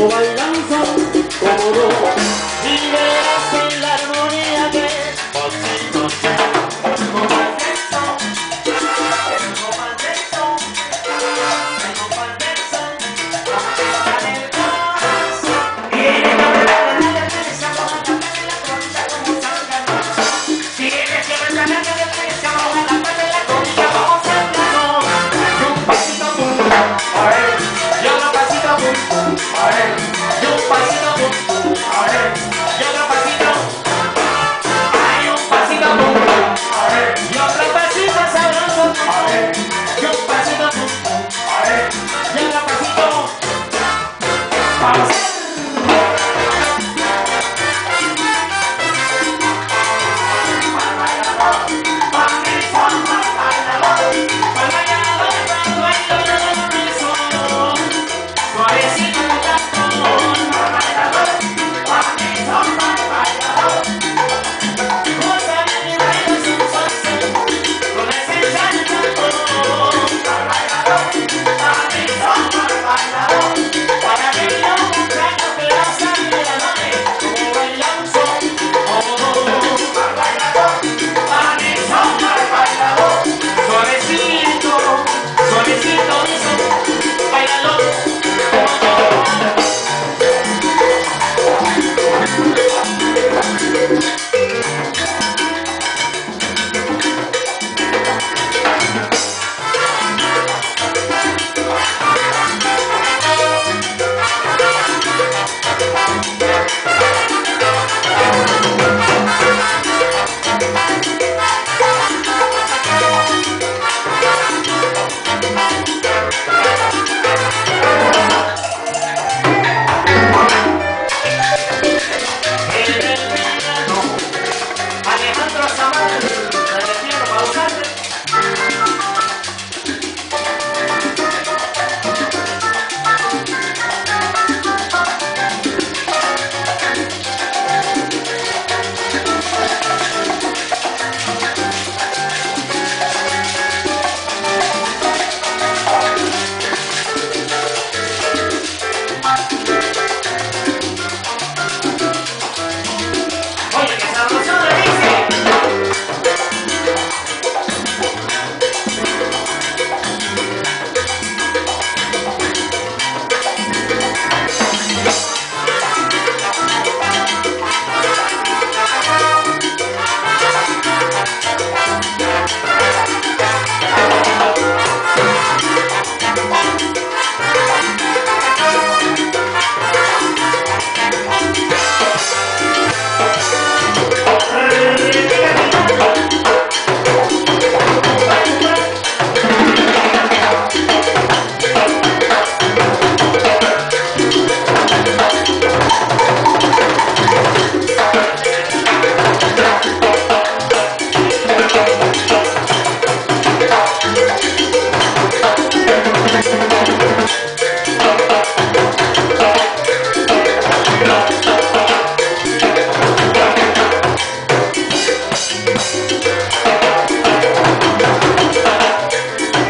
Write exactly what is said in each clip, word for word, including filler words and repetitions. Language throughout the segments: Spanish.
no bailan son como no. Y verás en la armonía que pasitos tengo más de son, tengo más de son, tengo más de son, está en el corazón. Y de la verdad de la derecha baja la mano y la concha como salga. Si eres que ves la mano de derecha baja la mano y la concha vamos a hablar. Y un pasito pum, a ver, y otro pasito pum, a ver, y un pasito pum, a ver, y otro pasito, hay un pasito pum, a ver, y otro pasito sabroso, a ver, y un pasito pum, a ver, y otro pasito, vamos.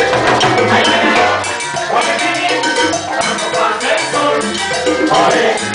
Party.